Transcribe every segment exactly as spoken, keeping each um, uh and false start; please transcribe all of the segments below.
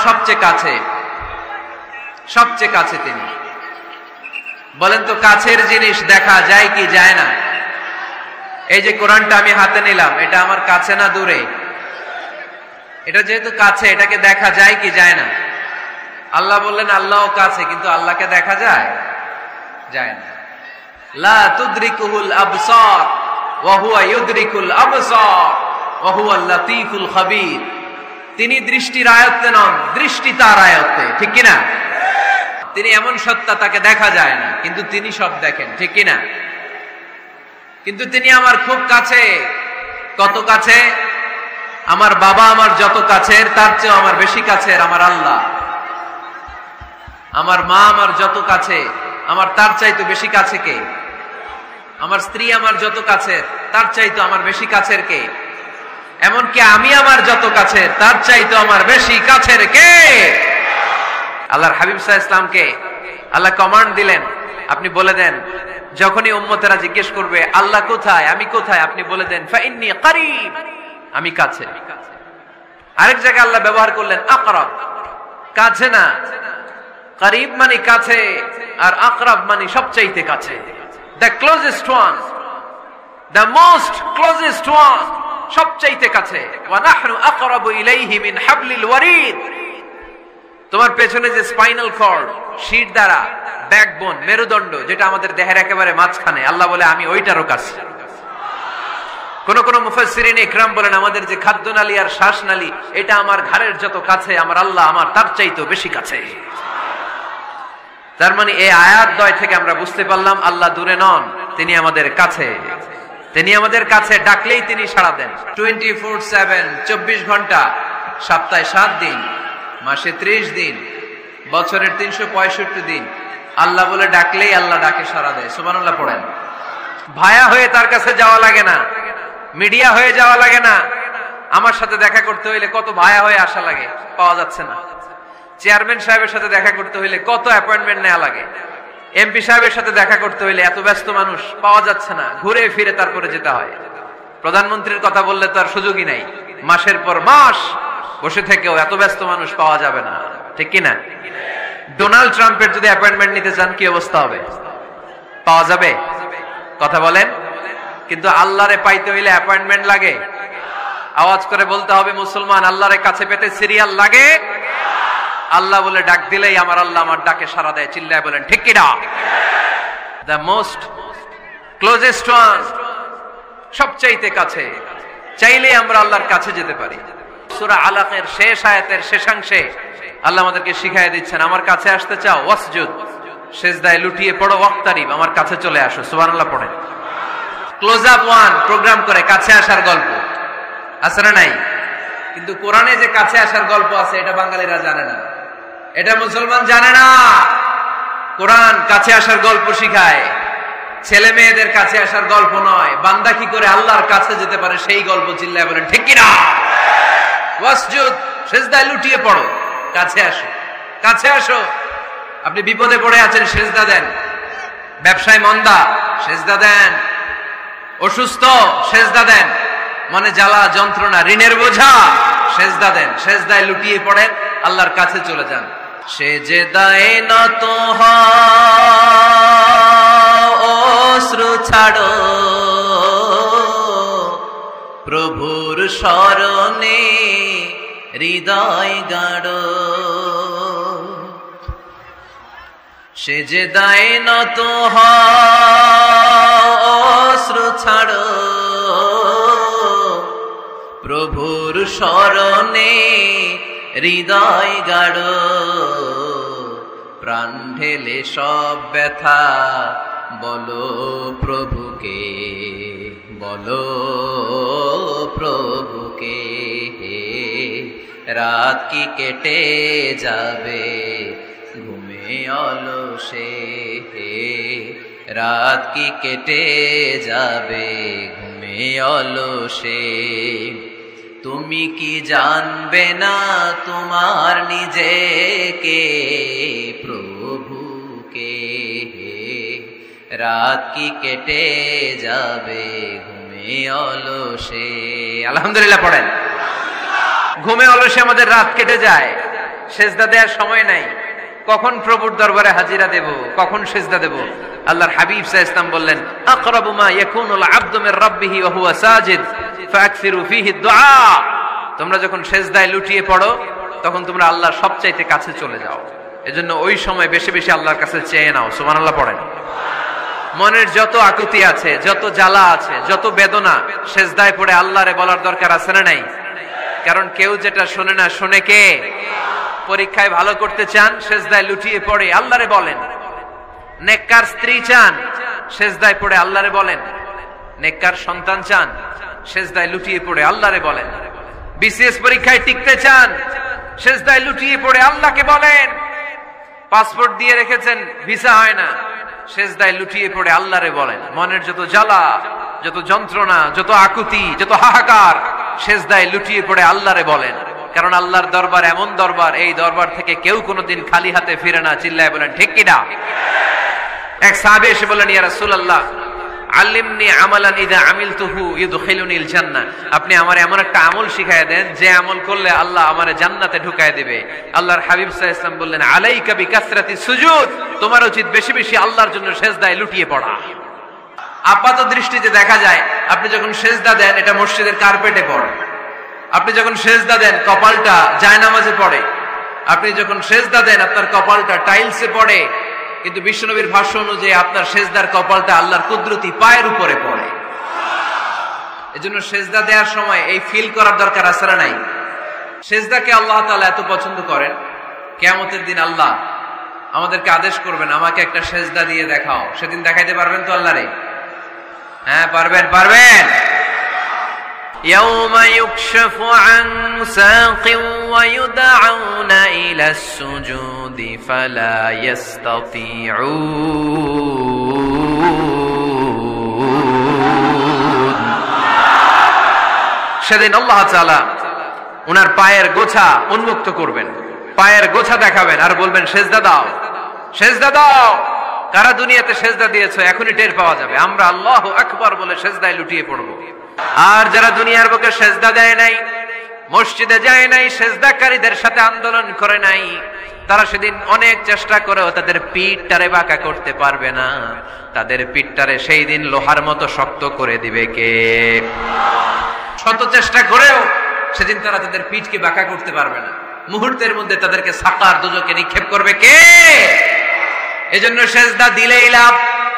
সবচেয়ে কাছে, সবচেয়ে কাছে তিনি। বলেন তো কাছের জিনিস দেখা যায় কি যায় না? এই যে কোরআনটা আমি হাতে নিলাম, এটা আমার কাছে না দূরে? এটা যেহেতু কাছে, এটাকে দেখা যায় কি যায় না? আল্লাহ বললেন আল্লাহও কাছে, কিন্তু আল্লাহকে দেখা যায়? যায় না। লা তুদরিকুহুল আবসার ওয়া হুয়া ইউদরিকুল আবসার ওয়া হুয়াল লাতীফুল খাবীর। তিনি দৃষ্টির আয়ত্তে নন, দৃষ্টি তার আয়ত্তে, ঠিক কি না? তিনি এমন সত্তা, তাকে দেখা যায় না, কিন্তু তিনি সব দেখেন, ঠিক কি না? কিন্তু তিনি আমার খুব কাছে। কত কাছে? আমার বাবা আমার যত কাছের, তার চেয়ে আমার বেশি কাছের আমার আল্লাহ। আমার মা আমার যত কাছে, আমার তার চাইতো বেশি কাছে কে? আমার স্ত্রী আমার যত কাছের, তার চাইতো আমার বেশি কাছের কে? এমনকি আমি আমার যত কাছের, তার চাইতো আমার বেশি কাছের কে? আল্লাহর হাবিব সাল্লাল্লাহু আলাইহি ওয়াসাল্লামকে আল্লাহ কমান্ড দিলেন, আপনি বলে দেন, যখনই উম্মতেরা জিজ্ঞেস করবে আল্লাহ কোথায়, আমি কোথায়, আপনি বলে দেন ফাইন্নী করিব, আমি কাছে। আরেক জায়গায় আল্লাহ ব্যবহার করলেন আকরাব, কাছে না, করিব মানে কাছে, আর আকরাব মানে সবচাইতে কাছে। The closest one, the most closest one, সবচাইতে কাছে। ওয়া নাহনু আকরাবু ইলাইহি মিন হাবলিল ওয়ারিদ। তোমার পেছনে যে স্পাইনাল কর্ড, শির দ্বারা, ব্যাকবোন, মেরুদণ্ড, যেটা আমাদের দেহের একেবারে মাঝখানে, আল্লাহ বলে আমি ওইটারও কাছে। কোন কোন মুফাসসিরিন ইকরাম বলেন আমাদের যে খাদ্যনালী আর শ্বাসনালী, এটা আমার ঘাড়ের যত কাছে, আমার আল্লাহ আমার তার চাইতেও বেশি কাছে। তার মানে এই আয়াত দ্বয় থেকে আমরা বুঝতে পারলাম আল্লাহ দূরে নন, তিনি আমাদের কাছে। তিনি আমাদের কাছে, ডাকলেই তিনি সাড়া দেন। টোয়েন্টি ফোর সেভেন, চব্বিশ ঘন্টা, সপ্তাহে সাত দিন, মাসে ত্রিশ দিন, বছরের তিনশো পঁয়ষট্টি দিন আল্লাহ বলে ডাকলেই আল্লাহ ডাকে সাড়া দেয়। সুবহানাল্লাহ পড়েন। ভায়া হয়ে তার কাছে যাওয়া লাগে না, মিডিয়া হয়ে যাওয়া লাগে না। আমার সাথে দেখা করতে হইলে কত ভায়া হয়ে আসা লাগে, পাওয়া যাচ্ছে না। চেয়ারম্যান সাহেবের সাথে দেখা করতে হইলে কত অ্যাপয়েন্টমেন্ট নেওয়া লাগে। এমপি সাহেবের সাথে দেখা করতে হইলে এত ব্যস্ত মানুষ, পাওয়া যাচ্ছে না, ঘুরে ফিরে তারপরে যেতে হয়। প্রধানমন্ত্রীর কথা বললে তো আর সুযোগই নাই, মাসের পর মাস বসে থেকেও এত ব্যস্ত মানুষ পাওয়া যাবে না, ঠিক কিনা? ডোনাল্ড ট্রাম্পের যদি অ্যাপয়েন্টমেন্ট নিতে চান কি অবস্থা হবে? পাওয়া যাবে? কথা বলেন। কিন্তু আল্লাহরে পাইতে হইলে অ্যাপয়েন্টমেন্ট লাগে। আওয়াজ করে বলতে হবে মুসলমান, আল্লাহরে কাছে পেতে সিরিয়াল লাগে। আল্লাহ বলে ডাক দিলেই আমার আল্লাহ আমার ডাকে সাড়া দেয়। চিল্লায় বলেন ঠিক কিনা? দ্য মোস্ট ক্লোজেস্ট ওয়ান, সবচাইতে কাছে। চাইলে আমরা আল্লাহর কাছে যেতে পারি। সূরা আলাকের শেষ আয়াতের শেষাংশে আল্লাহ আমাদেরকে শিখাইয়া দিচ্ছেন, আমার কাছে আসতে চাও, ওয়াসজুদ, সিজদায় লুটিয়ে পড়ো, ওয়াক্তারিব, আমার কাছে চলে আসো। সুবহানাল্লাহ পড়েন। ক্লোজ আপ ওয়ান প্রোগ্রাম করে কাছে আসার গল্প আছে না নাই? কিন্তু কোরআনে যে কাছে আসার গল্প আছে, এটা বাঙালিরা জানে না, এটা মুসলমান জানে না। কোরআন কাছে আসার গল্প শিখায়, ছেলে মেয়েদের কাছে আসার গল্প নয়। বান্দা কি করে আল্লাহর কাছে যেতে পারে সেই গল্প। চিল্লায় বলেন ঠিক কিনা? ওয়াসজুদ, সিজদায় লুটিয়ে পড়ো, কাছে আসো, কাছে আসো। আপনি বিপদে পড়ে আছেন, সিজদা দেন। ব্যবসায় মন্দা, সিজদা দেন। অসুস্থ, সিজদা দেন। মনে জ্বালা যন্ত্রণা, ঋণের বোঝা, সিজদা দেন। সিজদায় লুটিয়ে পড়েন, আল্লাহর কাছে চলে যান। সিজদায় নত হও, অশ্রু ছাড়ো, প্রভুর শরণে হৃদয় গাড়ো। সিজদায় নত হও, অশ্রু ছাড়ো, প্রভুর শরণে হৃদয় গাড়ো। প্রাণ ঢেলে সব ব্যথা বলো প্রভুকে, বলো প্রভুকে। রাত কি কেটে যাবে ঘুমে অলসে, রাত কি কেটে যাবে ঘুমে অলসে। তুমি কি জানবে না তোমার নিজেকে, প্রভুকে। রাত কি কেটে যাবে ঘুমে অলসে। আলহামদুলিল্লাহ পড়েন। ঘুমে অলসে আমাদের রাত কেটে যায়, সেজদা দেওয়ার সময় নাই, কখন প্রভুর দরবারে হাজিরা দেব, কখন সেজদা দেব। আল্লাহর হাবিব সাল্লাল্লাহু আলাইহি ওয়াসাল্লাম বললেন, আকরাবু মা ইয়াকুনুল আবদু মির রাব্বিহি ওয়া হুয়া সাজিদ ফাকসিরু ফীহি দুআ। তোমরা যখন সেজদায় লুটিয়ে পড়ো তখন তোমরা আল্লাহর সবচাইতে কাছে চলে যাও, এজন্য ওই সময় বেশি বেশি আল্লাহর কাছে চেয়ে নাও। সুবহানাল্লাহ পড়েন। মনের যত আকুতি আছে, যত জ্বালা আছে, যত বেদনা, সেজদায় পড়ে আল্লাহরে বলার দরকার আছে না নাই? কারণ কেউ যেটা শোনে না, শোনে কে? পরীক্ষায় ভালো করতে চান, সেজদায় লুটিয়ে পড়ে আল্লাহরে বলেন। নেককার স্ত্রী চান, সেজদায় পড়ে আল্লাহরে বলেন। নেককার সন্তান চান, সেজদায় লুটিয়ে পড়ে আল্লাহরে বলেন। বিসিএস পরীক্ষায় টিকতে চান, সেজদায় লুটিয়ে পড়ে আল্লাহকে বলেন। পাসপোর্ট দিয়ে রেখেছেন, ভিসা হয় না, সেজদায় লুটিয়ে পড়ে আল্লাহরে বলেন। মনের যত জ্বালা, যত যন্ত্রণা, যত আকুতি, যত হাহাকার, সেজদায় লুটিয়ে পড়ে আল্লাহরে বলেন। কারণ আল্লাহর দরবার এমন দরবার, এই দরবার থেকে কেউ কোনোদিন খালি হাতে ফিরে না। চিল্লায় বলেন ঠিক কিনা? এক সাহাবী এসে বলেন, ইয়া রাসূলুল্লাহ আল্লিমনি আমালান ইযা আমিলতুহু ইউদখিলুনিল জান্নাহ। আপনি আমার এমন একটা আমল শিখায় দেন যে আমল করলে আল্লাহ আমারে জান্নাতে ঢুকায় দিবে। আল্লাহর হাবিব সাল্লাল্লাহু আলাইহি ওয়াসাল্লাম বললেন, আলাইকা বিকাসরাতি সুজুদ। তোমার উচিত বেশি বেশি আল্লাহর জন্য সেজদায় লুটিয়ে পড়া। আপাত দৃষ্টিতে দেখা যায় আপনি যখন সেজদা দেন এটা মসজিদের কার্পেটে পড়ে, আপনি যখন সেজদা দেন কপালটা জায়নামাজে পড়ে, আপনি যখন সেজদা দেন আপনার কপালটা টাইলসে পড়ে। কিন্তু বিশ্বনবীর ভাষ্য অনুযায়ী আপনার সেজদার কপালটা আল্লাহর কুদরতি পায়ের উপরে পড়ে। এজন্য সেজদা দেওয়ার সময় এই ফিল করার দরকার আছে না নাই? সেজদাকে আল্লাহ তাআলা এত পছন্দ করেন, কিয়ামতের দিন আল্লাহ আমাদেরকে আদেশ করবেন, আমাকে একটা সেজদা দিয়ে দেখাও। সেদিন দেখাইতে পারবেন তো আল্লাহরে? হ্যাঁ পারবেন, পারবেন। يوم يكشف عن ساق ويدعون إلى السجود فلا يستطيعون। সেদিন আল্লাহ তাআলা ওনার পায়ের গোছা উন্মুক্ত করবেন, পায়ের গোছা দেখাবেন আর বলবেন সেজদা দাও, সেজদা দাও। কারা দুনিয়াতে সেজদা দিয়েছো এখনই টের পাওয়া যাবে। আমরা আল্লাহু আকবার বলে সেজদায় লুটিয়ে পড়বো। আর যারা দুনিয়ার বুকে সেজদা দেয় নাই, মসজিদে যায় নাই, সেজদাকারীদের সাথে আন্দোলন করে নাই, তারা সেদিন অনেক চেষ্টা করেও তাদের পিঠটারে বাঁকা করতে পারবে না। তাদের পিঠটারে সেই দিন লোহার মতো শক্ত করে দিবে কে? শত চেষ্টা করেও সেদিন তারা তাদের পিঠকে বাঁকা করতে পারবে না। মুহূর্তের মধ্যে তাদেরকে সাকার দুজকে নিক্ষেপ করবে কে? এজন্য সেজদা দিলেই লাভ,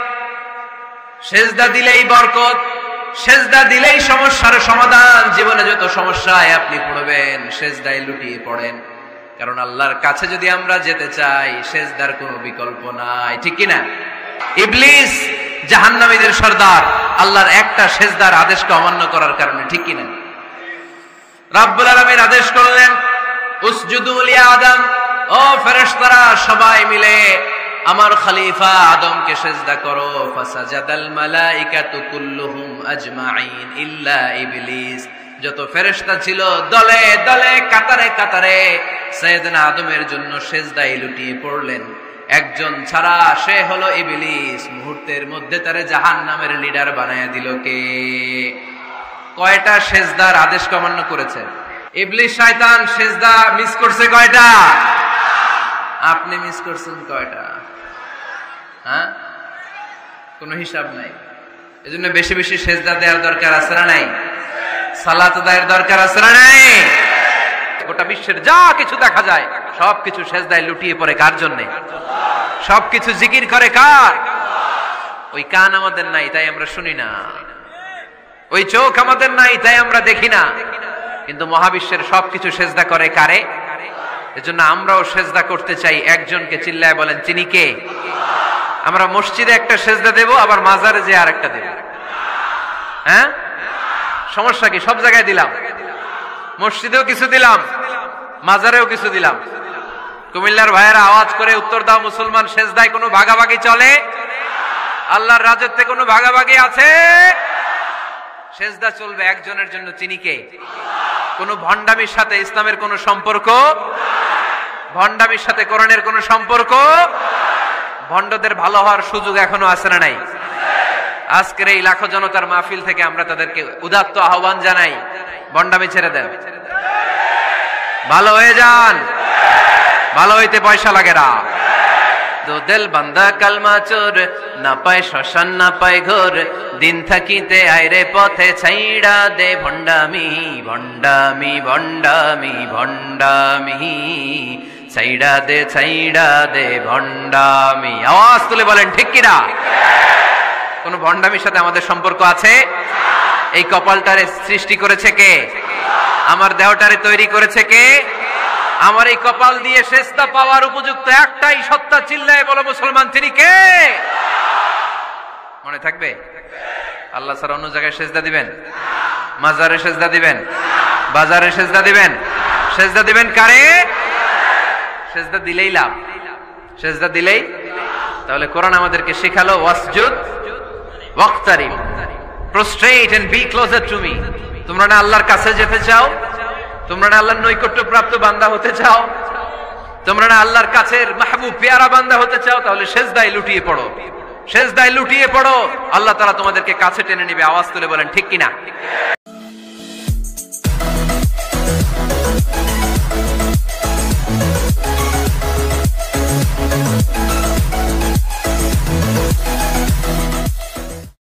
সেজদা দিলেই বরকত, সেজদা দিলেই সমস্যার সমাধান। জীবনে যত সমস্যায় আপনি পড়বেন সেজদায় লুটিয়ে পড়েন। কারণ আল্লাহর কাছে যদি আমরা যেতে চাই সেজদার কোনো বিকল্প নাই, ঠিক কি না? ইবলিস জাহান্নামীদের সর্দার আল্লাহর একটা সেজদার আদেশকে অমান্য করার কারণে, ঠিক কি না? রাব্বুল আলামিন আদেশ করলেন, উসজুদু লি আদম, ও ফেরেশতারা সবাই মিলে আমার খলিফা আদমকে সেজদা করো। ফাসাজাদাল মালাইকাতু কুল্লুহুম আজমাইন ইল্লা ইবলিস। যত ফেরেশতা ছিল দলে দলে কাতারে কাতারে সাইয়েদনা আদমের জন্য সেজদায় লুটিয়ে পড়লেন। একজন ছাড়া, সে হলো ইবলিস। মুহূর্তের মধ্যে তারে জাহান্নামের লিডার বানায়া দিল কে? কয়টা সেজদার আদেশ অমান্য করেছে? ইবলিস শয়তান সেজদা মিস করছে কয়টা? আপনি মিস করছেন কয়টা? হ্যাঁ, কোনো হিসাব নাই। এজন্য বেশি বেশি সেজদা দেওয়ার দরকার আছে না নাই? সালাত আদায়ের দরকার আছে না নাই? গোটা বিশ্বের যা কিছু দেখা যায় সবকিছু সেজদায় লুটিয়ে পড়ে কার জন্য? সবকিছু জিকির করে কার? ওই কান আমাদের নাই তাই আমরা শুনি না, ওই চোখ আমাদের নাই তাই আমরা দেখি না, কিন্তু মহাবিশ্বের সবকিছু সেজদা করে কারে? এজন্য আমরাও সেজদা করতে চাই একজনকে। চিল্লায় বলেন তিনি কে? আমরা মসজিদে একটা সেজদা দেব, আবার মাজারে যে আর একটা দেব। হ্যাঁ, সমস্যা কি? সব জায়গায় দিলাম, মসজিদেও কিছু দিলাম, মাজারেও কিছু দিলাম। কুমিল্লার ভাইয়েরা আওয়াজ করে উত্তর দাও, মুসলমান সেজদায় কোনো ভাগাভাগি চলে? আল্লাহর রাজত্বে কোনো ভাগাভাগি আছে? সেজদা চলবে একজনের জন্য, তিনি কে? কোন ভণ্ডামির সাথে ইসলামের কোন সম্পর্ক? ভণ্ডামির সাথে কোরআনের কোন সম্পর্ক? ভণ্ডদের ভালো হওয়ার সুযোগ এখনো আছে না নাই? আজকের এই লাখো জনতার মাহফিল থেকে আমরা তাদেরকে উদাত্ত আহ্বান জানাই, ভণ্ডামি ছেড়ে দেন, ভালো হয়ে যান। ভালো হইতে পয়সা লাগে না। দো দিল বান্দা কালমা চোর, না পায় শ্মশান না পায় ঘোর, দিন থাকিতে আইরে পথে ছাইড়া দে ভণ্ডামি ভণ্ডামি ভণ্ডামি ভণ্ডামি, ছাইড়া দে ছাইড়া দে ভণ্ডামি। আওয়াজ তুলে বলেন ঠিক কিনা? কোন ভণ্ডামির সাথে আমাদের সম্পর্ক আছে? এই কপালটারে সৃষ্টি করেছে কে? আমার দেহটারে তৈরি করেছে কে? আমার এই কপাল দিয়ে সেজদা পাওয়ার উপযুক্ত একটাই সত্তা, চিল্লায় বলো মুসলমান, তিনি কে? মনে থাকবে? আল্লাহ ছাড়া অন্য জায়গায় সেজদা দিবেন? মাজারে সেজদা দিবেন? বাজারে সেজদা দিবেন? সেজদা দিবেন কারে? সেজদা দিলেই লাভ, সেজদা দিলেই। তাহলে কোরআন আমাদেরকে শেখালো ওয়াসজুদ ওয়াক্তারিব, prostrate and be closer to me. তোমরা না আল্লাহর কাছে যেতে চাও? তোমরা না আল্লাহর নৈকট্য প্রাপ্ত বান্দা হতে চাও? তোমরা না আল্লাহর কাছের মাহবুব পেয়ারা বান্দা হতে চাও? তাহলে সেজদায় লুটিয়ে পড়ো, সেজদায় লুটিয়ে পড়ো, আল্লাহ তাআলা তোমাদেরকে কাছে টেনে নেবে। আওয়াজ তুলে বলেন ঠিক কিনা?